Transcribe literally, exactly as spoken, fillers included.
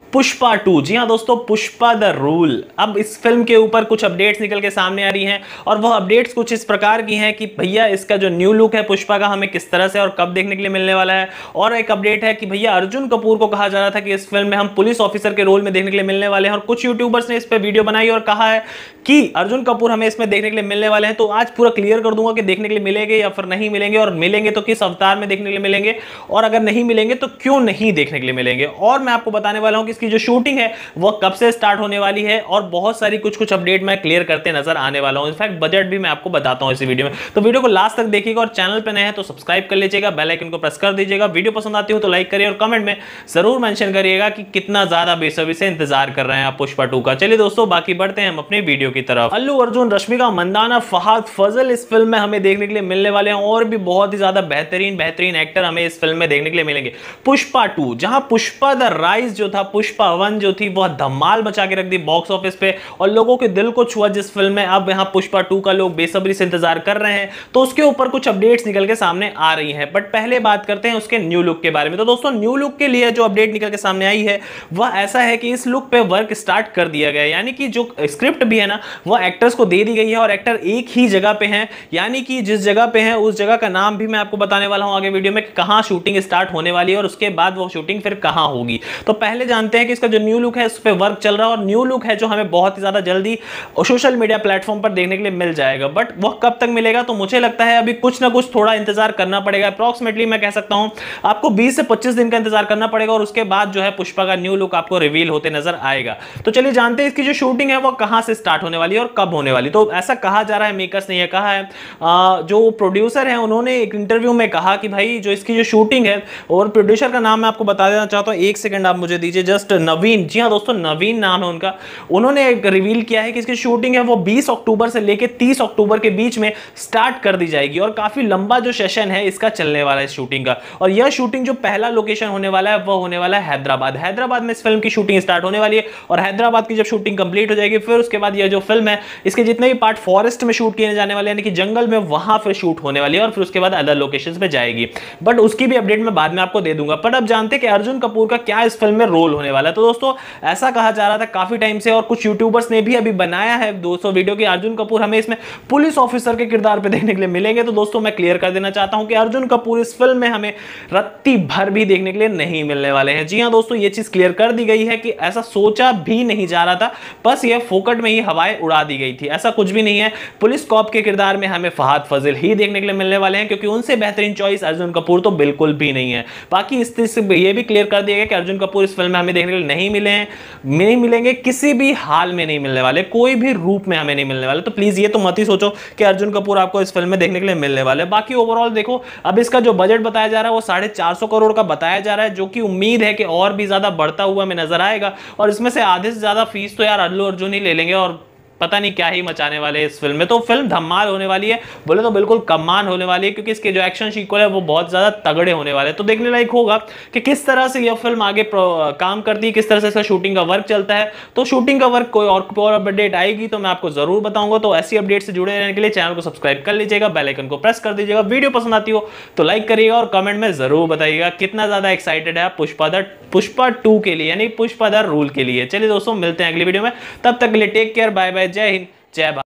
Pushpa to. जी हाँ दोस्तों, Pushpa the rule. अब इस फिल्म के ऊपर कुछ अपडेट्स निकल के सामने आ रही हैं और वह अपडेट्स कुछ इस प्रकार की हैं कि भैया इसका जो न्यू लुक है पुष्पा का हमें किस तरह से और कब देखने के लिए मिलने वाला है। और एक अपडेट है कि भैया अर्जुन कपूर को कहा जा रहा था कि इस फिल्म में हम पुलिस ऑफिसर के रोल में देखने के लिए मिलने वाले हैं और कुछ यूट्यूबर्स ने इस पर वीडियो बनाई और कहा है कि अर्जुन कपूर हमें इसमें देखने के लिए मिलने वाले हैं। तो आज पूरा क्लियर कर दूंगा कि देखने के लिए मिलेंगे या फिर नहीं मिलेंगे, और मिलेंगे तो किस अवतार में देखने के लिए मिलेंगे, और अगर नहीं मिलेंगे तो क्यों नहीं देखने के लिए मिलेंगे। और मैं आपको बताने वाला हूं कि इसकी जो शूटिंग है वो कब से स्टार्ट होने वाली है और बहुत सारी कुछ कुछ अपडेट मैं क्लियर करते नजर आने वाला हूं। इनफैक्ट बजट भी मैं आपको बताता हूं इस वीडियो में, तो वीडियो को लास्ट तक देखिएगा। और चैनल पे नए हैं तो सब्सक्राइब कर लीजिएगा, बेल आइकन को प्रेस कर दीजिएगा। वीडियो पसंद आती हो तो लाइक करिए और कमेंट में जरूर मेंशन करिएगा कि कितना ज्यादा बेसब्री से इंतजार कर रहे हैं आप पुष्पा टू का। चलिए दोस्तों, बाकी बढ़ते हैं हम अपने वीडियो की तरफ। अल्लू अर्जुन, रश्मिका मंदाना, फहाद फजल इस फिल्म में हमें देखने के लिए मिलने वाले हैं और भी बहुत ही ज्यादा बेहतरीन बेहतरीन एक्टर हमें इस फिल्म में देखने के लिए मिलेंगे। पुष्पा टू, जहां पुष्पा द राइज जो था, पुष्पा वन जो थी, वह धमाल मचा के रख दी बॉक्स ऑफिस पे और लोगों के दिल को छुआ जिस फिल्म में। अब यहां पुष्पा टू का लोग बेसब्री से इंतजार कर रहे हैं, तो उसके ऊपर कुछ अपडेट्स निकल के सामने आ रही हैं। बट पहले बात करते हैं उसके न्यू लुक के बारे में। तो दोस्तों, न्यू लुक के लिए जो अपडेट निकल के सामने आई है वह ऐसा है कि इस लुक पे वर्क स्टार्ट कर दिया गया है, यानी कि जो स्क्रिप्ट भी है ना वह एक्टर्स को दे दी गई है और एक्टर एक ही जगह पे हैं, यानी कि जिस जगह पे हैं उस जगह का नाम भी मैं आपको बताने वाला हूं आगे वीडियो में कि कहां शूटिंग स्टार्ट होने वाली है और उसके बाद वो शूटिंग फिर कहां होगी। तो पहले जानते हैं कि इसका जो न्यू लुक है उस पे वर्क चल रहा है और न्यू लुक है जो हमें बहुत ही ज्यादा जल्दी सोशल मीडिया प्लेटफॉर्म पर देखने के लिए मिल जाएगा। बट वह कब तक मिलेगा तो मुझे लगता है अभी कुछ ना कुछ थोड़ा इंतजार करना पड़ेगा। अप्रॉक्सीमेटली मैं कह सकता हूं आपको बीस से पच्चीस दिन का इंतजार करना पड़ेगा और उसके बाद जो है पुष्पा का न्यू लुक आपको रिवील होते नजर आएगा। तो चलिए जानते हैं इसकी जो शूटिंग है वो कहां से स्टार्ट होने वाली है और कब होने वाली। तो ऐसा कहा जा रहा है, मेकर्स ने यह कहा है, आ, जो प्रोड्यूसर है उन्होंने एक इंटरव्यू में कहा कि भाई जो इसकी जो शूटिंग है, और प्रोड्यूसर का नाम मैं आपको बता देना चाहता हूं, एक सेकंड आप मुझे दीजिए, जस्ट नवीन। जी हां दोस्तों, नवीन नाम है उनका। उन्होंने एक रिवील किया है कि इसकी शूटिंग है वो बीस अक्टूबर से लेकर तीस अक्टूबर के बीच में स्टार्ट कर दी जाएगी और काफी लंबा जो सेशन है इसका चलने वाला है इस शूटिंग का। और यह शूटिंग जो पहला लोकेशन होने वाला है वह होने वाला है हैदराबाद। हैदराबाद में इस फिल्म की शूटिंग स्टार्ट होने वाली है और हैदराबाद की जब शूटिंग कंप्लीट हो जाएगी फिर उसके बाद यह जो फिल्म है इसके जितने भी पार्ट फॉरेस्ट में शूट किए जाने वाले, यानी कि जंगल में, वहां फिर शूट होने वाली है और फिर उसके बाद अदर लोकेशंस पे जाएगी। बट उसकी भी अपडेट मैं बाद में आपको दे दूंगा। पर अब जानते हैं कि अर्जुन कपूर का क्या इस फिल्म में रोल होने वाला है। तो दोस्तों, ऐसा कहा जा रहा था काफी टाइम से और कुछ यूट्यूबर्स ने भी अभी बनाया है दोस्तों वीडियो कि अर्जुन कपूर हमें इसमें पुलिस ऑफिसर के किरदार पे देखने के लिए मिलेंगे। तो दोस्तों, मैं क्लियर कर देना चाहता हूं कि अर्जुन कपूर इस फिल्म में हमें रत्ती भर भी देखने के लिए नहीं मिलने वाले हैं। जी हां दोस्तों, यह चीज क्लियर कर दी गई है कि ऐसा सोचा भी नहीं जा रहा था, बस यह फोकट में ही हवाएं उड़ा दी गई थी, ऐसा कुछ भी नहीं है। पुलिस कॉप के किरदार में हमें फहाद फजिल ही देखने के लिए मिलने वाले हैं, क्योंकि उनसे बेहतरीन चॉइस अर्जुन कपूर तो बिल्कुल भी नहीं है। बाकी इस से यह भी क्लियर कर दिया गया कि अर्जुन कपूर इस फिल्म में हमें देखने के लिए नहीं मिले हैं, नहीं मिलेंगे, किसी भी हाल में नहीं मिलने वाले, कोई भी रूप में हमें नहीं मिलने वाले। तो प्लीज ये तो मत ही सोचो कि अर्जुन कपूर आपको इस फिल्म में देखने के लिए मिलने वाले। बाकी ओवरऑल देखो, अब इसका जो बजट बताया जा रहा है वो साढ़े चार सौ करोड़ का बताया जा रहा है, जो कि उम्मीद है कि और भी ज्यादा बढ़ता हुआ हमें नजर आएगा। और इसमें से आधे से ज्यादा फीस तो यार अल्लू अर्जुन ही ले लेंगे और पता नहीं क्या ही मचाने वाले इस फिल्म में। तो फिल्म धमाल होने वाली है, बोले तो बिल्कुल कमाल होने वाली है, क्योंकि इसके जो एक्शन सीक्वल है वो बहुत ज्यादा तगड़े होने वाले हैं। तो देखने लायक होगा कि किस तरह से यह फिल्म आगे काम करती है, किस तरह से इसका शूटिंग का वर्क चलता है। तो शूटिंग का वर्क कोई और और अपडेट आएगी तो मैं आपको जरूर बताऊंगा। तो ऐसी अपडेट से जुड़े रहने के लिए चैनल को सब्सक्राइब कर लीजिएगा, बेल आइकन को प्रेस कर दीजिएगा। वीडियो पसंद आती हो तो लाइक करिएगा और कमेंट में जरूर बताइएगा कितना ज्यादा एक्साइटेड है पुष्पा द पुष्पा टू के लिए, यानी पुष्पा द रूल के लिए। चलिए दोस्तों, मिलते हैं अगली वीडियो में, तब तक के लिए टेक केयर, बाय बाय, जय हिंद, जय भारत।